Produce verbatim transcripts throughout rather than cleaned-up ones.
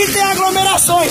evitem aglomerações.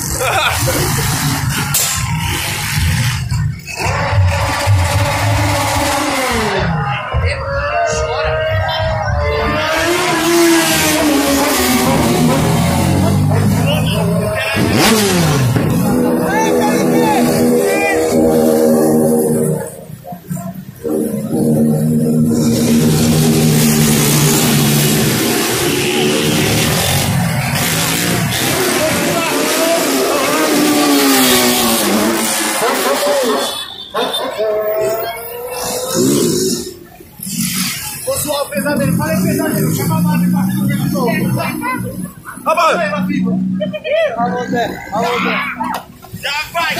Pessoal, pesadelo, fala aí, pesadelo, chama a mata pra fazer o jogo. Vamos! Alô, Zé, alô, Zé. Já vai,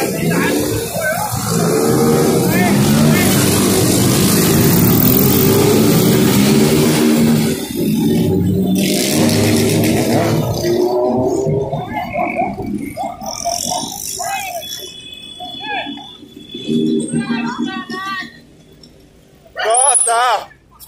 Bota!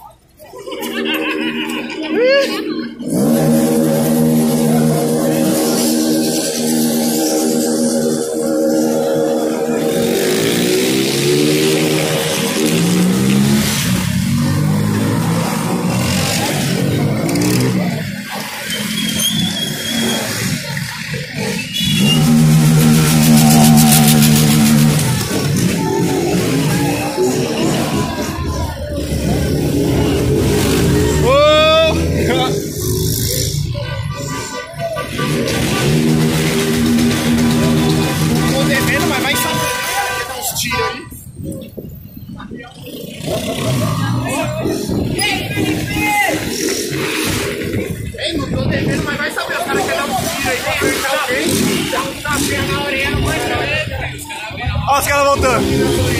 Ei, não tô devendo, mas vai saber, o cara quer dar um tiro aí, quer apertar alguém, dá um tapinha na orelha, não vai saber. Olha os caras voltando.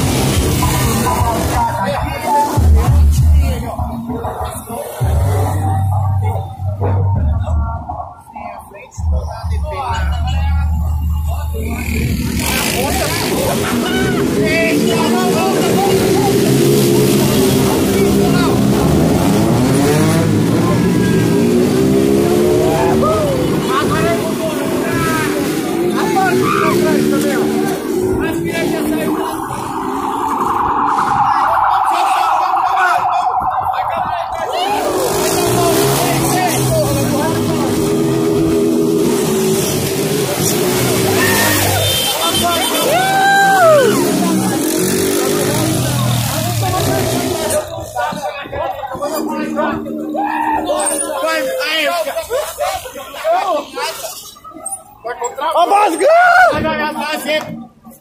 Ó, Basgão! Vai jogar base.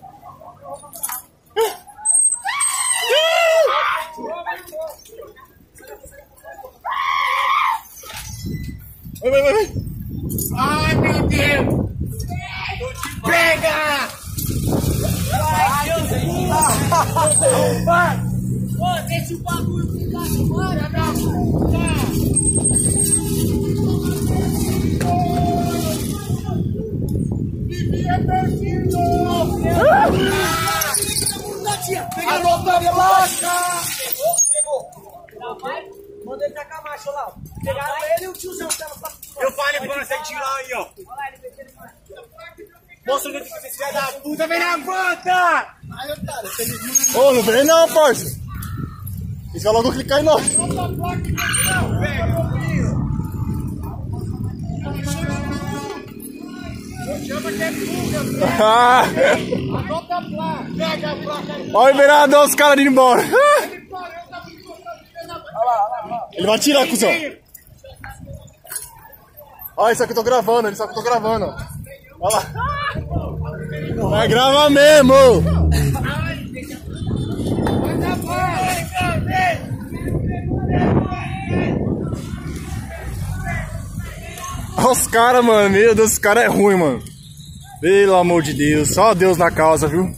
Vai, vai, vai, vai. Ai, meu Deus! Pega! Vai! Ô, deixa o bagulho ficar fora da puta! Vivia perdido! Alô, da placa! Pegou, pegou! Manda ele tacar macho lá. Pegaram ele e o tiozão que tava pra... Eu falei pra você tirar lá aí, ó. Mostra o jeito que esse filho da puta vem na bota! Ô, não vem não, parça. Eles vão logo clicar em nós. Chama que é fuga, Ah. Adota a placa! Pega a placa! Olha o vereador, os caras indo embora. Ele vai tirar, cuzão. Olha, isso aqui eu tô gravando, isso aqui eu tô gravando. Olha lá. Vai gravar mesmo. Olha os caras, mano. Meu Deus, os caras é ruim, mano. Pelo amor de Deus. Só Deus na causa, viu?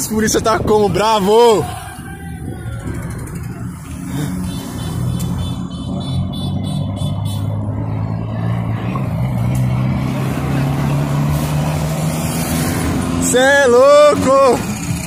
os polícia tá como? Bravo! Cê é louco!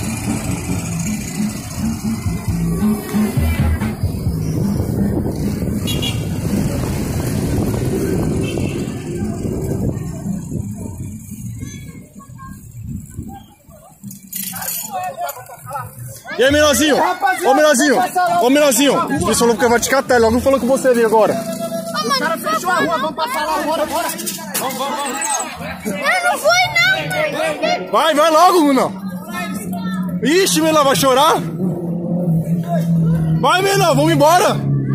E aí, menorzinho? Ô, menorzinho! Ô, menorzinho! O polícia falou que vai te catar, ele logo falou com você ali agora. O cara fechou a rua, vamos passar lá, bora, bora! Vamos, vamos, vamos! Eu não fui, não! Vai, vai logo, Luna! Ixi, menor, vai chorar? Vai, menor, vamos embora!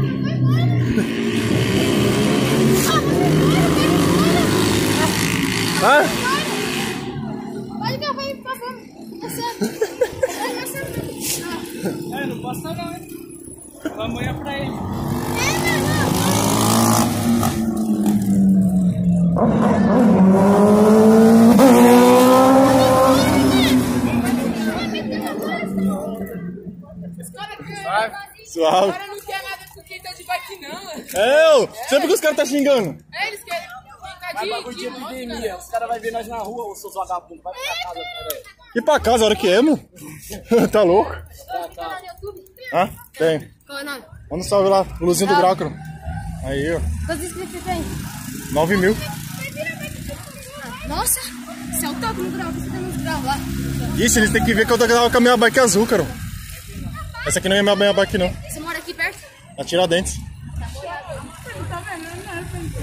Hã? Pode que eu vou pra fora. É, não passa não, hein? Amanhã pra ele. Suave. O cara não quer nada com quem tá de bike, não. É, ô, sempre que os caras tá xingando. É, eles querem ficar Vai de, bagulho de de moto, epidemia. cara. Os caras vão ver nós na rua, os seus vagabundos. Vai pra casa, cara. E pra casa, a hora que é, mano? Tá louco? Tem canal no YouTube? Hã? Tem. Qual é o nome? Manda um salve lá, o Luzinho do Grácaro. Aí, ó. Quantos inscritos você tem? nove mil. Nossa, você é o top no grau, você tem nos graus lá. Isso, eles têm que ver que eu tava com a minha bike azul, cara. Essa aqui não é minha, minha bike, não. Você mora aqui perto? Na Tiradentes. Tá vendo?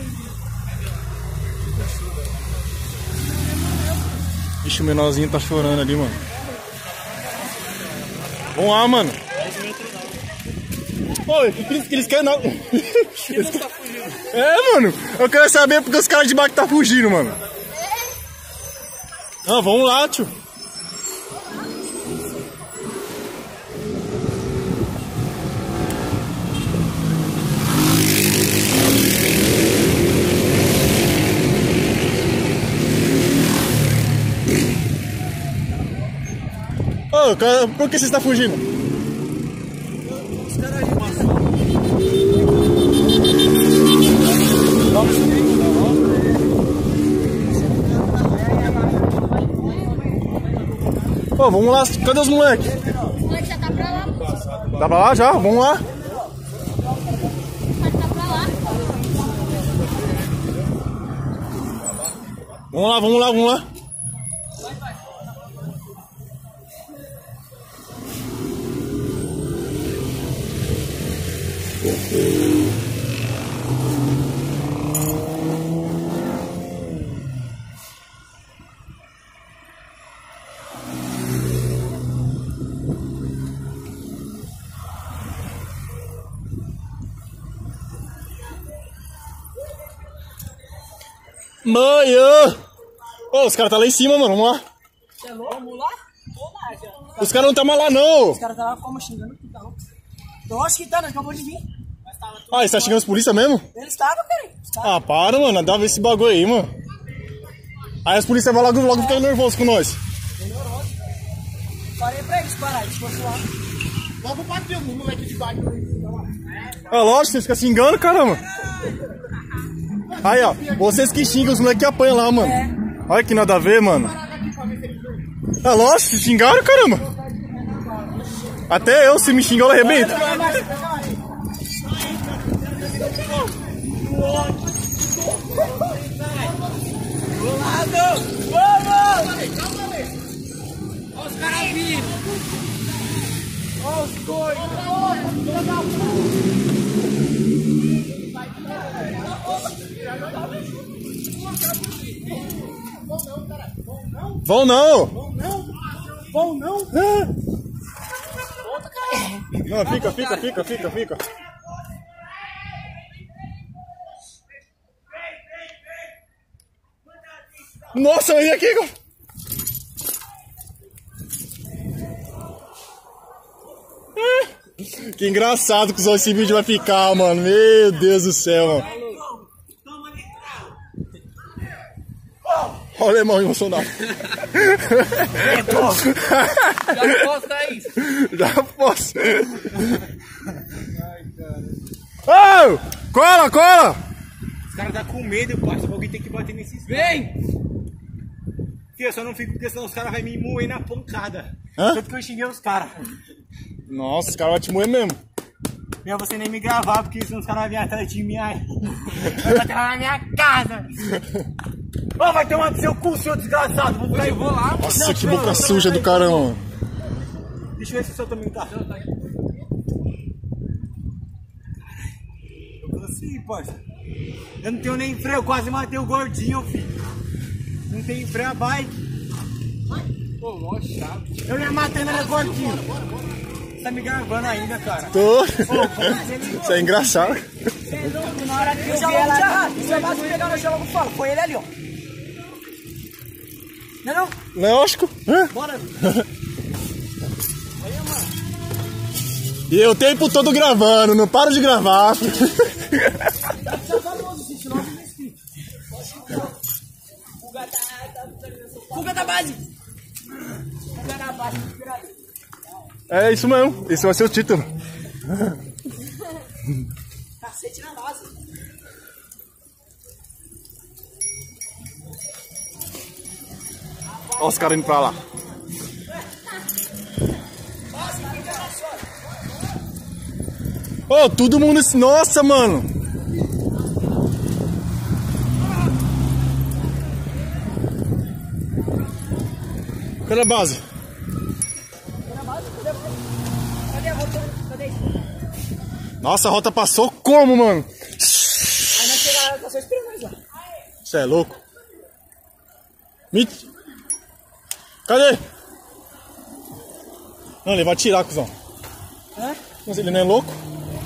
Ixi, o menorzinho tá chorando ali, mano. Vamos lá, mano. Oi, o que, que eles querem não? É, mano. Eu quero saber porque os caras de bike tá fugindo, mano. Ah, vamos lá, tio. Ô, cara, por que você está fugindo? Os caras aí passam. Pô, vamos lá, cadê os moleques? O moleque já tá pra lá. Tá pra lá já? Vamos lá. Pode tá pra lá. Vamos lá, vamos lá, vamos lá. Mãe! Ô, os caras tá lá em cima, mano. Vamos lá. Você é louco? Vamos lá? Vamos lá, já. Os caras não tá mais lá, não. Os caras tá lá como xingando que tá louco. Eu acho que tá, nós acabou de vir. Ah, eles tá xingando os polícia mesmo? Eles estavam, cara. Ah, para, mano. Dá ver esse bagulho aí, mano. Aí as polícias vão logo, logo ficar nervosos com nós. Falei pra eles parar, eles fossem lá. Logo bateu no moleque de bike. É lógico, vocês ficam xingando, caramba. Aí, ó. Vocês que xingam, os moleques que apanham lá, mano. Olha que nada a ver, mano. É lógico, se xingaram, caramba. Até eu, se me xingar, eu arrebento. Olha os caras vindo. Olha os dois. Vão não. Bom, não? Ah. Não, fica, fica, fica, fica, fica. Nossa, vem aqui, cara. Que engraçado que só esse vídeo vai ficar, mano. Meu Deus do céu, mano. Olha o alemão emocionado. Já posta isso. Já posso. Ô! Cola, cola! Os caras tá com medo, parceiro. Alguém tem que bater nesses. Vem! Fio, eu só não fico porque senão os caras vão me moer na pancada. Hã? Tanto que eu xinguei os caras. Nossa, os caras vão te moer mesmo. Meu, você nem me gravar, porque senão os caras vão vir atrás de mim aí. Vai bater lá na minha casa. Ô, oh, vai tomar no seu cu, seu desgraçado. Vou ficar aí, vou lá. Nossa, Não, que não, boca não, suja não, do caramba. Deixa eu ver se o seu também tá. Eu tô assim, parça. Eu não tenho nem freio, eu quase matei o gordinho, filho. Não tem freio a bike. Pô, mó chato. Eu ia matando ele gordinho. Você tá me gravando ainda, cara. Tô. Isso é engraçado. Na hora que eu vi ela, você vai pegar no chão, eu falo, foi ele ali, ó. Não, não? Lógico. Hã? Bora. E eu o tempo todo gravando, não paro de gravar. Fuga da base. Fuga da base. É isso mesmo, esse vai ser o título. Cacete na base. Olha os caras indo pra lá. Ô, oh, todo mundo... Nossa, mano. Cadê a base? Cadê a rota? Cadê isso? Nossa, a rota passou como, mano? Aí nós chegamos, tá só esperando nós lá. Você é louco? Mit... Cadê? Não, ele vai atirar, cuzão. Hã? Mas ele não é louco?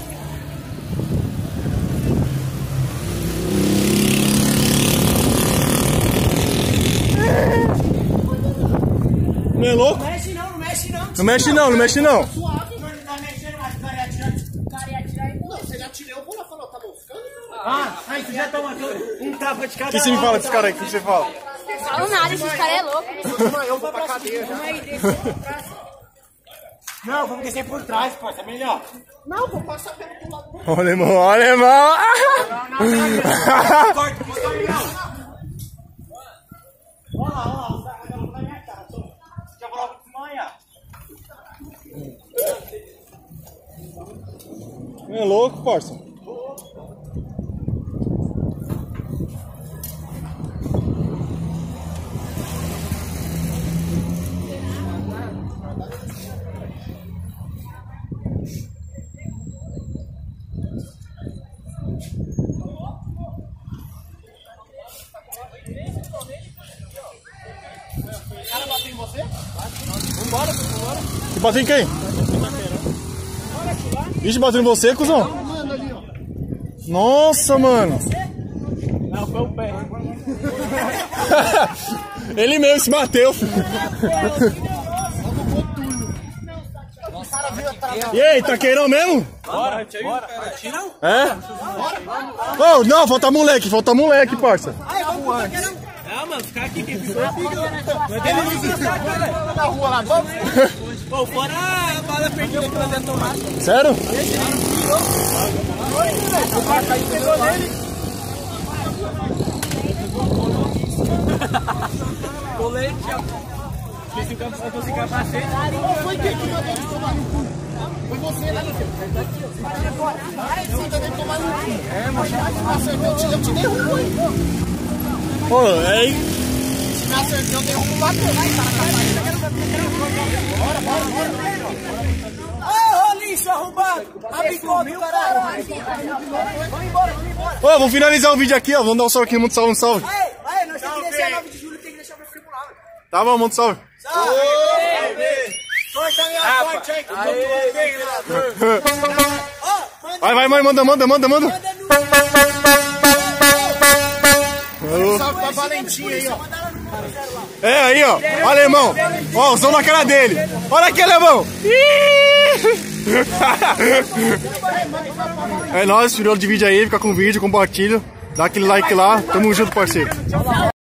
Não é louco? Não mexe não, não mexe não. Não mexe não, não mexe não. Suave, mano, tá mexendo, mas o cara ia atirar. O cara ia atirar e... Não, se ele atirou, eu vou lá falar, tá moscando? Ah, aí você já toma um tapa de cada O que você me fala desse cara aí? O que você fala? Fala nada, esses caras é louco. Eu vou pra cadeia já. Não, vamos descer por trás, parça, é melhor. Não, vou passar pelo outro lado. Olha, alemão, olha, alemão. Corta, vou caminhar. Olha lá, olha lá, os caras vão na minha cara. Já vou logo desmanhar. É louco, parça. Você bateu em quem? Ixi, bateu em você, cuzão? Nossa, mano. Não, foi o pé. Ele mesmo se bateu. E aí, taqueirão mesmo? Bora, bora. É? Oh, não, falta moleque, falta moleque, parça. Não, mano, os caras aqui tem que ser. Na rua lá, vamos? Pô, fora a bala perdida que nós ia tomar. Sério? O Marco aí pegou nele. Colete, ó. Esse campo só trouxe capacete. Foi quem que mandou ele tomar no cu? Foi você, né, meu filho? Você deve tomar no cu. É, mas eu te derrubo, hein? Pô, é aí. Se me acertou, eu derrubo o bateu. Vai, cara, bora, bora, bora. Ô, ô, lixo arrombado. Abicou, caralho. Vamos embora, vamos embora. Ô, vamos finalizar o vídeo aqui, ó. Vamos dar um salve aqui, muito salve, um salve. Aí, aí, nós temos que descer a nove de julho, tem que deixar o meu filho lá. Tá bom, muito salve. Salve! Corta a minha parte aí, que eu tô bem, vereador. Vai, vai, mãe, manda, manda, manda, manda. Manda no... Salve pra Valentim aí, ó. É, aí, ó. Ó, alemão. Ó, o som na cara dele. Olha aqui, alemão. É nóis, virou de vídeo aí. Fica com o vídeo, compartilha. Dá aquele like lá. Tamo junto, parceiro.